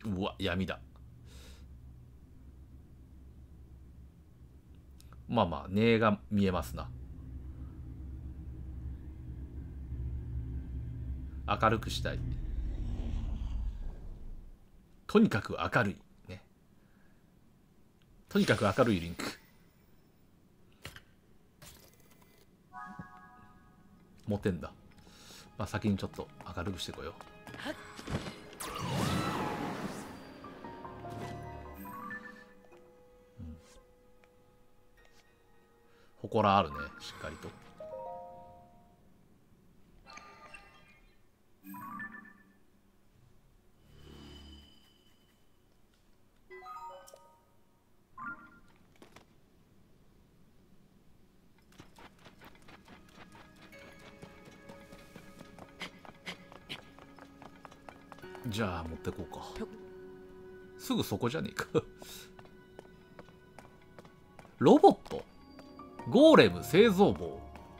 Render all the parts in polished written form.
うわ、闇だ。まあまあ、根が見えますな。明るくしたい。とにかく明るい。ね。とにかく明るいリンク。モテんだ。まあ、先にちょっと明るくしてこよう。祠あるね、しっかりと。じゃあ持ってこうか。すぐそこじゃねえか。ロボットゴーレム製造棒。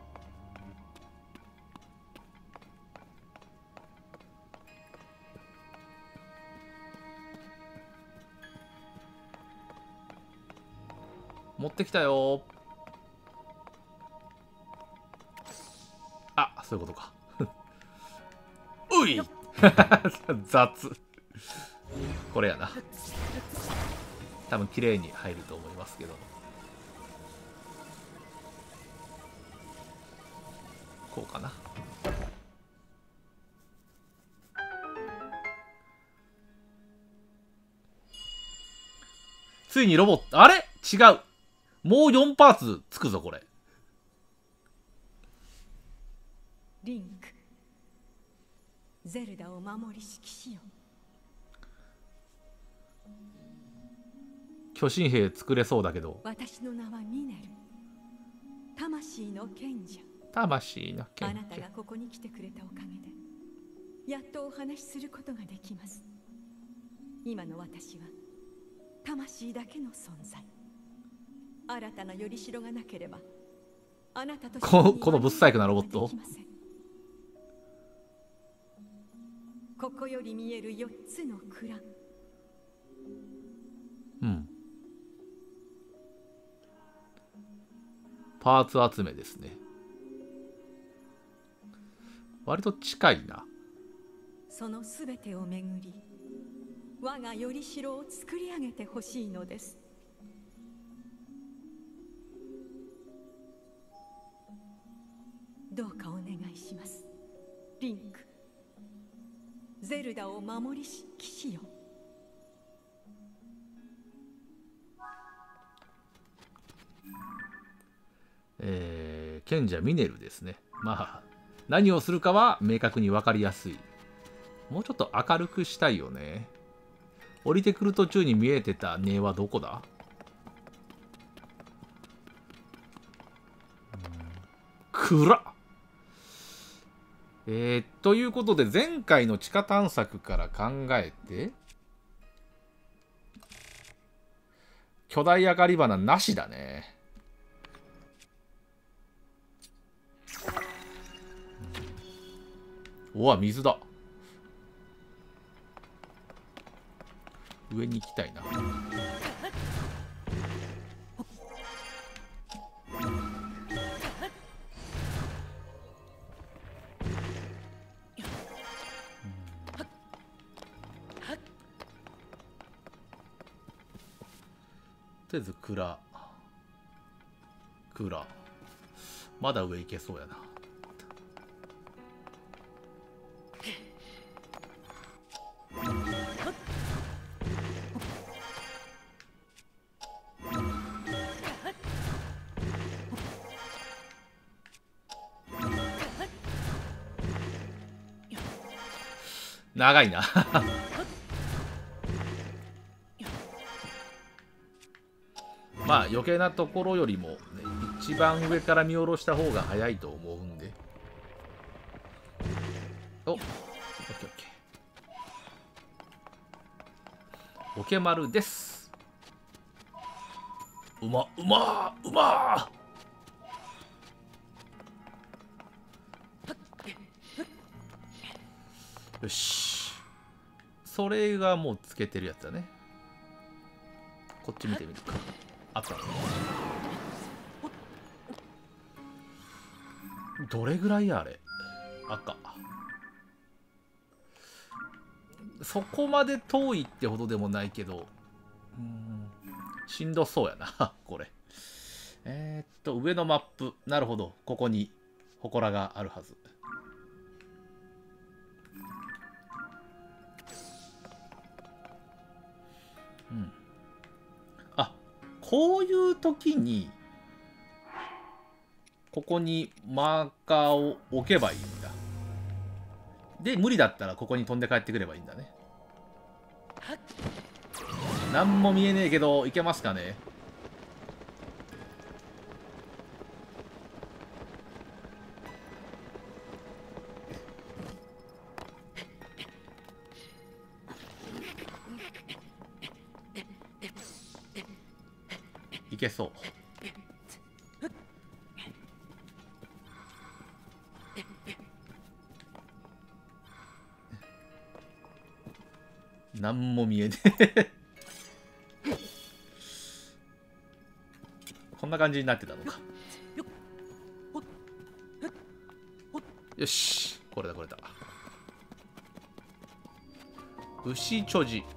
持ってきたよ。あ、そういうことか。うい雑。これやな。多分綺麗に入ると思いますけど。こうかな。ついにロボット、あれ違う。もう4パーツつくぞ、これ。 リンク、ゼルダを守りし騎士よ。 巨神兵作れそうだけど。 私の名はミネル、魂の賢者。 魂のあなたがここに来てくれたおかげで、やっとお話しすることができます。今の私は魂だけの存在。新たなよりしろがなければ、あなたとこのぶっさいくなロボット。 ここより見える4つの蔵。 うん。パーツ集めですね。割と近いな。 そのすべてをめぐり、我がよりしろを作り上げてほしいのです。どうかお願いします、リンク。ゼルダを守りし騎士よ。 賢者ミネルですね。まあ何をするかは明確に分かりやすい。もうちょっと明るくしたいよね。降りてくる途中に見えてた根はどこだ？暗っ。ということで前回の地下探索から考えて巨大明かり花なしだね。おわ、水だ。上に行きたいな。とりあえず蔵まだ上行けそうやな。長いな。まあ余計なところよりも、ね、一番上から見下ろした方が早いと思うんで。お、オッケーオッケー。オケマルです。うまよし。 それがもうつけてるやつだね。こっち見てみるか。赤。どれぐらいやあれ。赤。そこまで遠いってほどでもないけど、しんどそうやなこれ。上のマップ。なるほど。ここに祠があるはず。あ、こういう時にここにマーカーを置けばいいんだ。で、無理だったらここに飛んで帰ってくればいいんだね。なんも見えねえけど、いけますかね。いけそう。なんも見えねえこんな感じになってたのか。よし、これだこれだ。牛貯寺。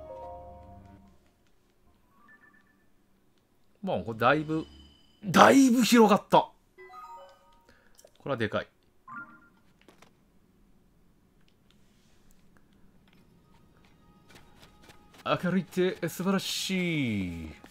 もうこれだいぶ広がった。これはでかい。明るいって素晴らしい。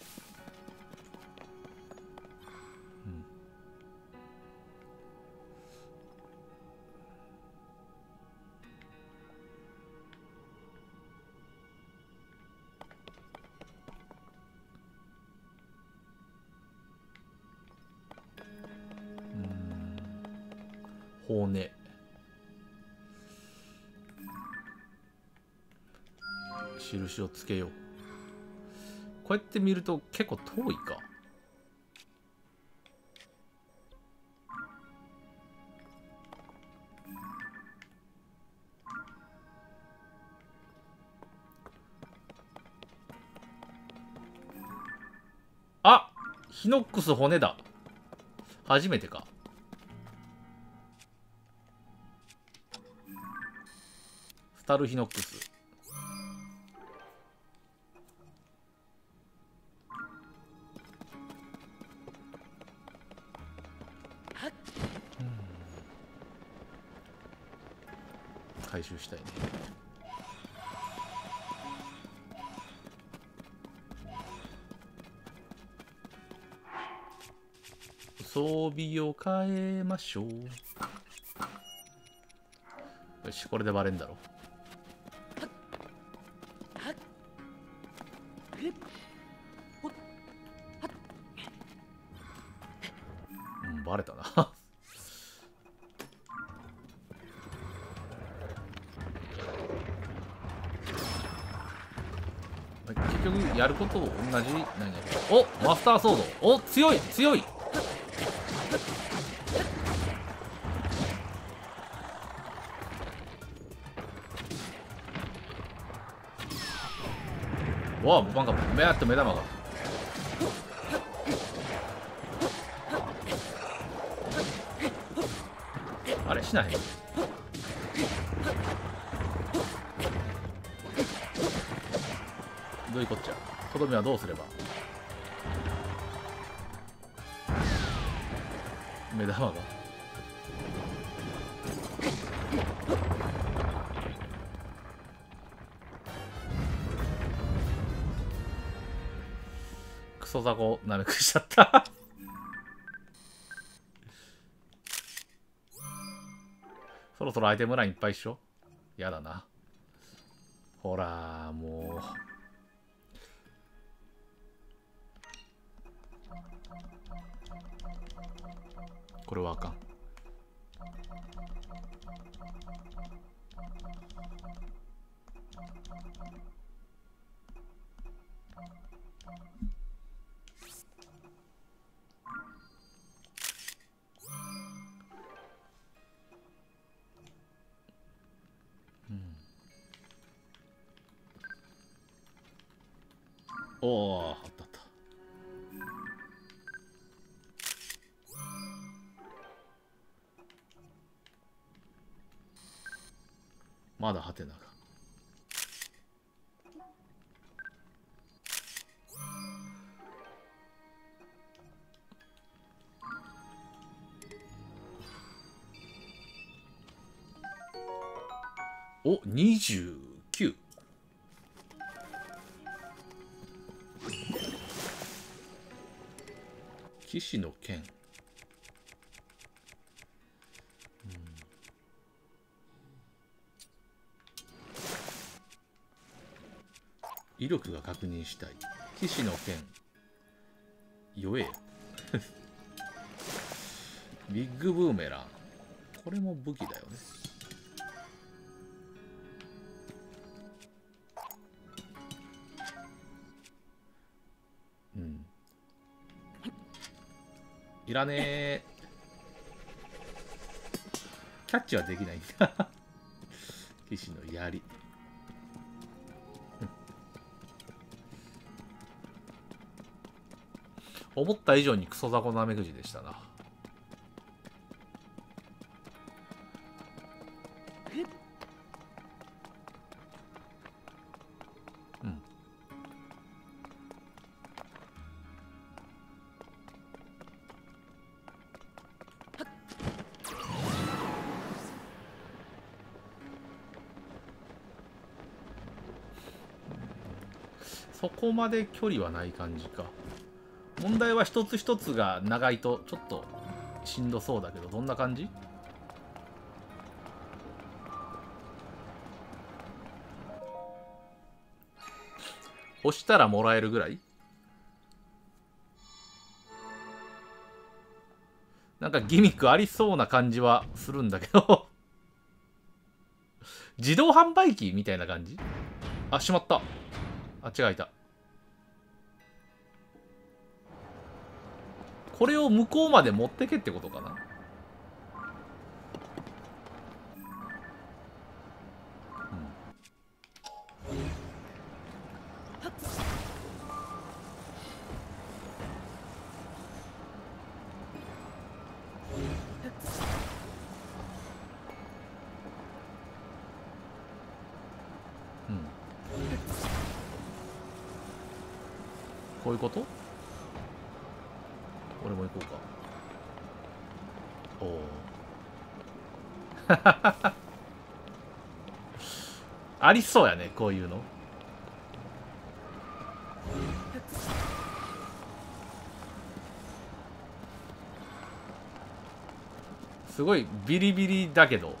骨。印をつけよう。こうやって見ると結構遠いか。あ、ヒノックス骨だ。初めてか。スタルヒノックス。回収したいね。装備を変えましょう。よし、これでバレんだろ。バレたな結局やること同じなんやけど。お、マスターソード。お、強い強い。わあ、なんか目やっと目玉が。あれしない。どういうこっちゃ。とどめはどうすれば。目玉が。クソザコなめくしちゃったそろそろアイテムラインいっぱいっしょ。やだな。ほらもうこれはあかん。 おお、あったあった。まだハテナが。お、29。騎士の剣。威力が確認したい。騎士の剣。弱え。ビッグブーメラン。これも武器だよね。うん。いらねえ。キャッチはできないんだ。騎士の槍。思った以上にクソ雑魚なめくじでしたな。うん。そこまで距離はない感じか。問題は一つ一つが長いとちょっとしんどそうだけど、どんな感じ？押したらもらえるぐらい？なんかギミックありそうな感じはするんだけど。自動販売機みたいな感じ？あ、しまった。あ、違う、いた。これを向こうまで持ってけってことかな。うん。こういうこと？俺も行こうか。おお。ありそうやね、こういうの。すごいビリビリだけど。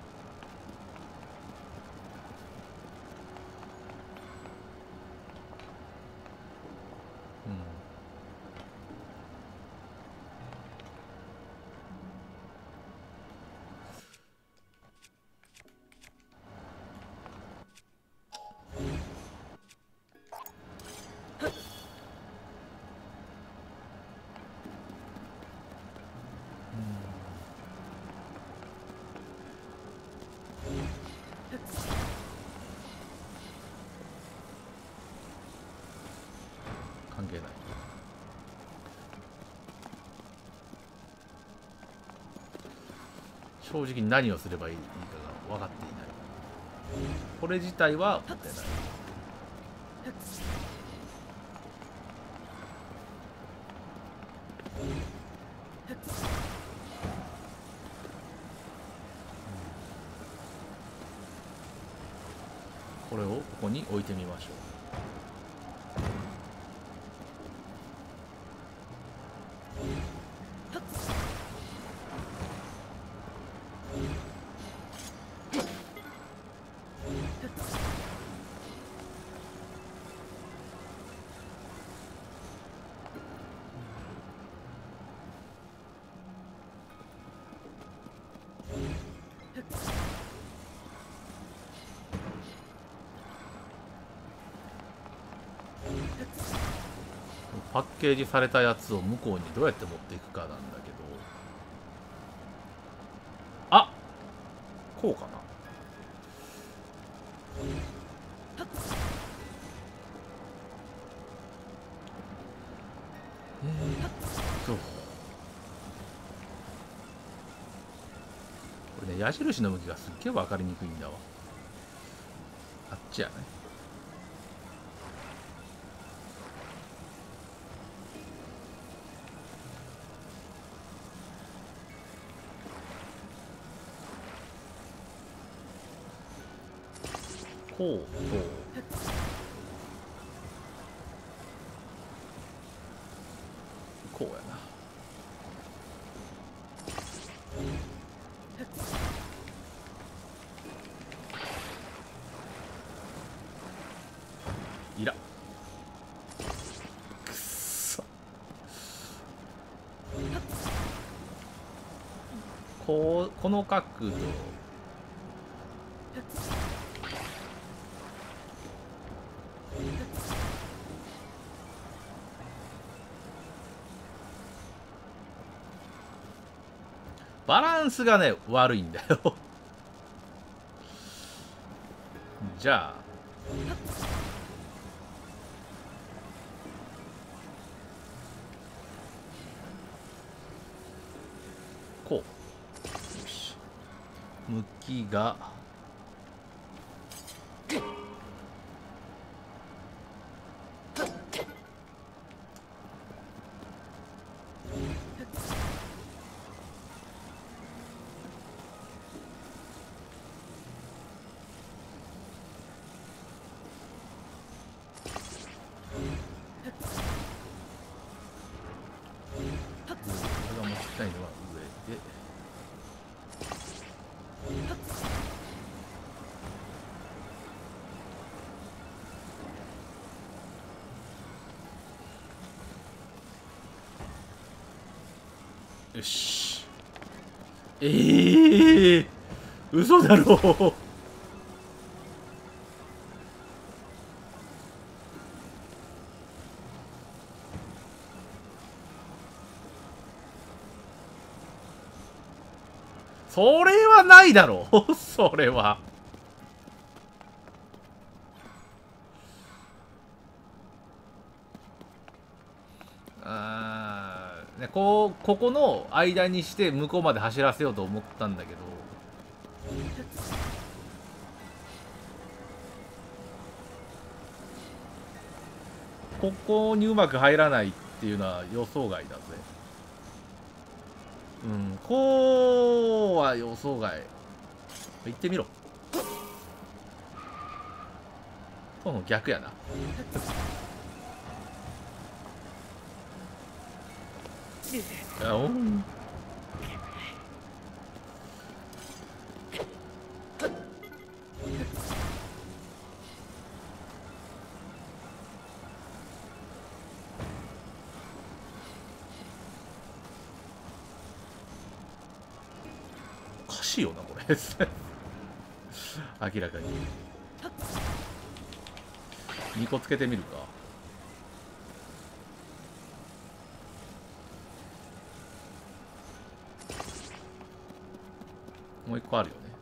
関係ない。正直何をすればいいかが分かっていない。これ自体は持ってない。これをここに置いてみましょう。パッケージされたやつを向こうにどうやって持っていくかなんだけど、あ、こうかな。 矢印の向きがすっげえ分かりにくいんだわ。あっちやね。こうとこうやな。いらくっそ。この角度バランスがね悪いんだよじゃあこう。よし。向きが俺が持ちたいのは上で。よし。嘘だろうそれはないだろうそれは。ね、ここの間にして向こうまで走らせようと思ったんだけど、ここにうまく入らないっていうのは予想外だぜ。うん、こうは予想外。行ってみろ。そうの逆やな。おん。おかしいよなこれ明らかに。2個つけてみるか。もう1個あるよね。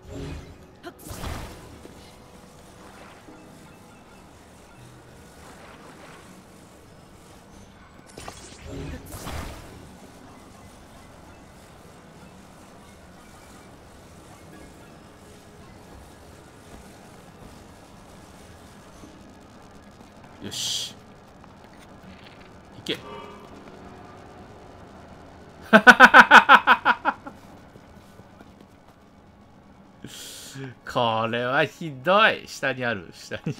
よし。いけ。これはひどい。下にある。下に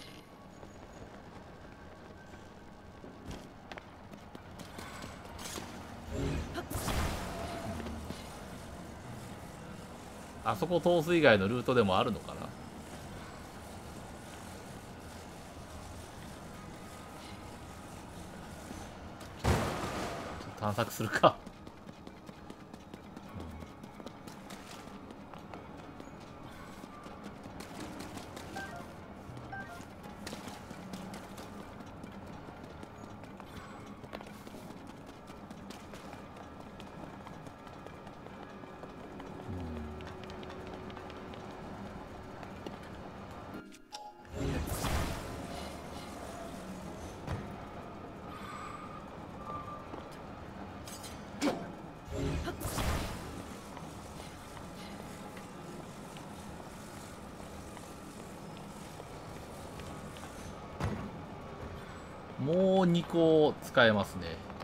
あそこ通す以外のルートでもあるのかな。探索するか。 もう2個使えますね。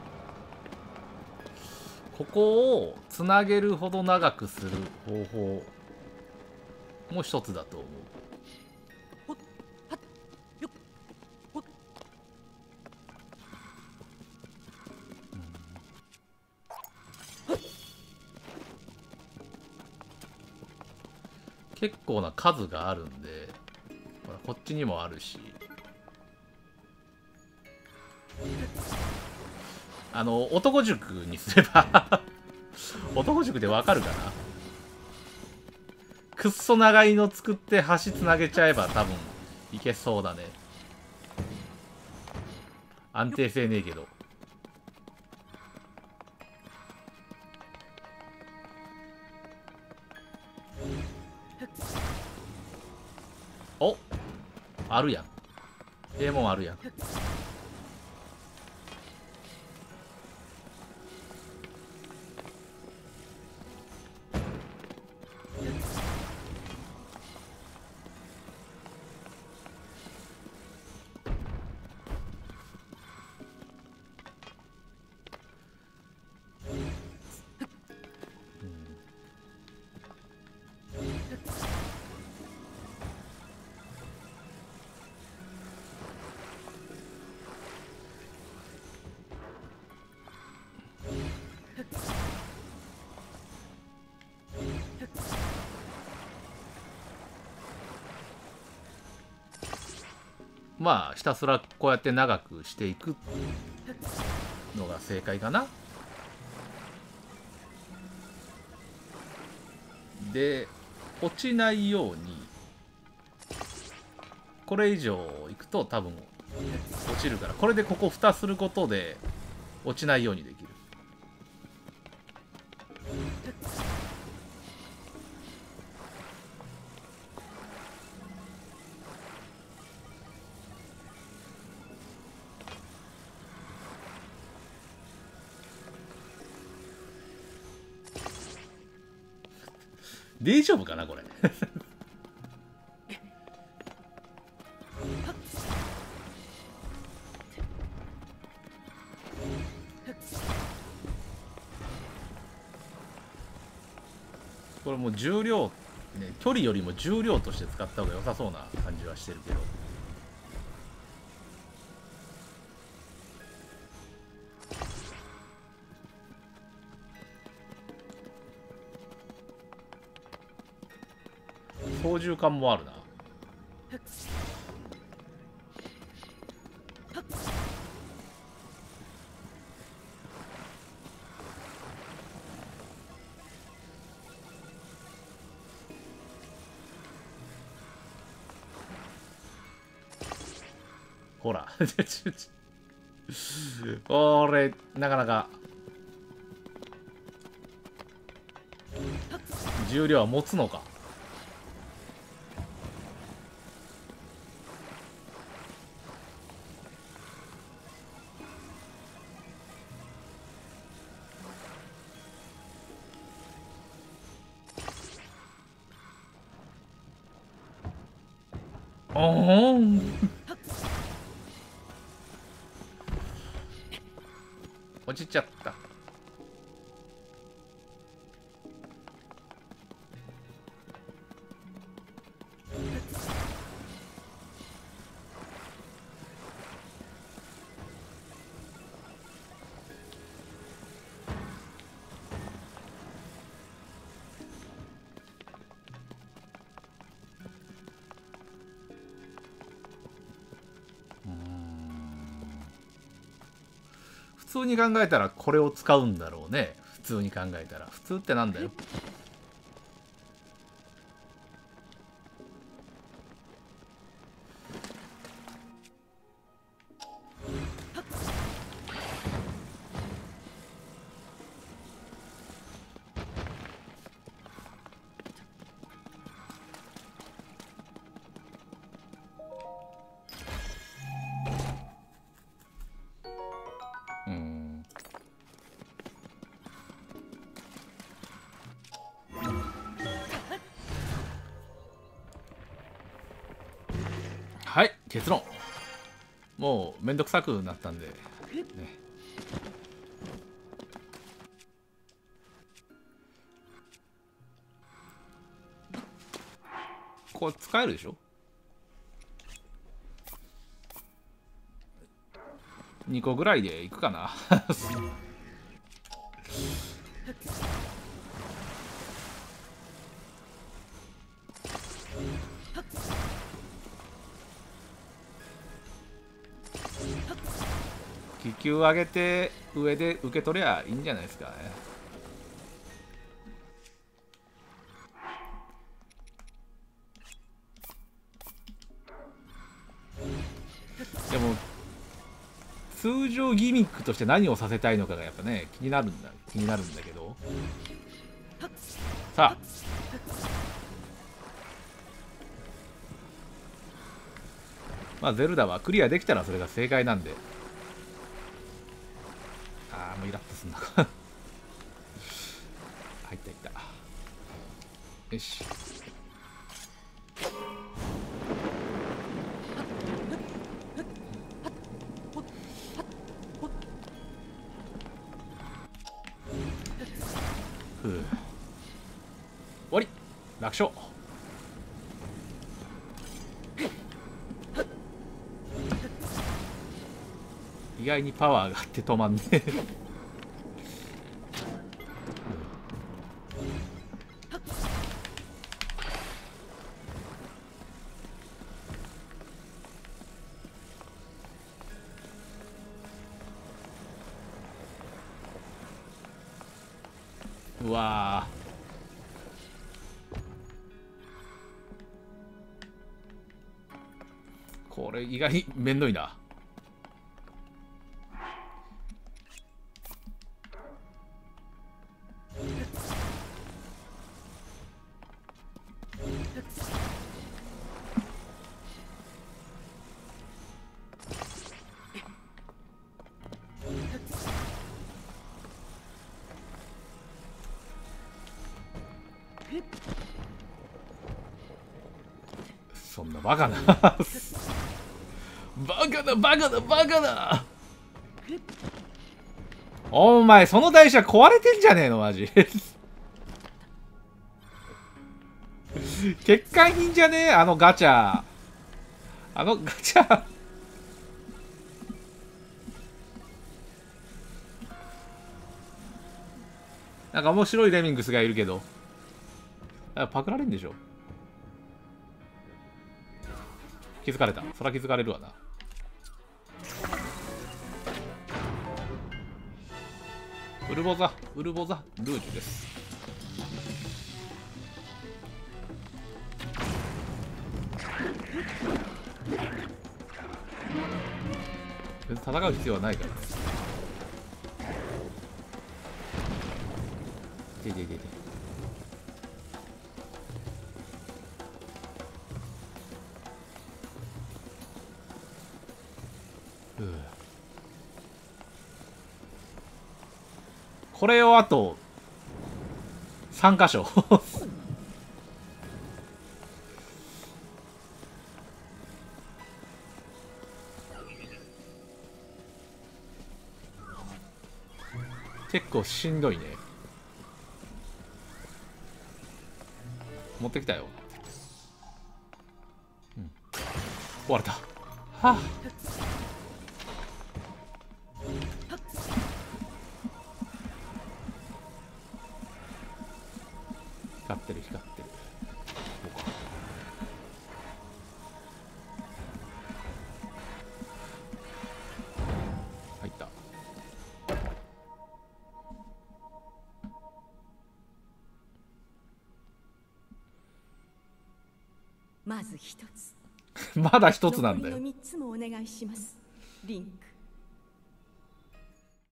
ここをつなげるほど長くする方法も一つだと思う。結構な数があるんで、ほらこっちにもあるし、男塾にすれば男塾でわかるかな。くっそ長いの作って橋つなげちゃえば多分いけそうだね。安定性ねえけど。お、あるやん。ええもんあるやん。まあひたすらこうやって長くしていくのが正解かな。で落ちないように、これ以上いくと多分落ちるから、これでここ蓋することで落ちないようにできる。大丈夫かなこれこれもう重量ね、距離よりも重量として使った方が良さそうな感じはしてるけど。操縦桿もあるな。ほらこれなかなか重量は持つのか。おーん落ちちゃった。普通に考えたらこれを使うんだろうね。普通に考えたら。普通ってなんだよ。はい、結論。 もうめんどくさくなったんで、ね、これ使えるでしょ。2個ぐらいでいくかな。気球上げて上で受け取りゃいいんじゃないですかね。でも通常ギミックとして何をさせたいのかがやっぱね気になるんだけど、さあまあゼルダはクリアできたらそれが正解なんで。ああもうイラッとすんな。入ったいった。よし。ふう終わり。楽勝。意外にパワーがあって止まんね。うわーこれ意外にめんどいな。そんなバカな。バカだバカだバカだ。お前その台車壊れてんじゃねえのマジ。欠陥品じゃねえあのガチャ。あのガチャ。なんか面白いレミングスがいるけど、パクられんでしょ。気づかれた。そら気づかれるわな。ウルボザルージュです。別に戦う必要はないから。でこれをあと3箇所。結構しんどいね。持ってきたよ。うん、終われた。はあ。光ってる光ってる。入った。 まず一つ。 まだ一つなんだよ。 残りの3つもお願いします。リンク。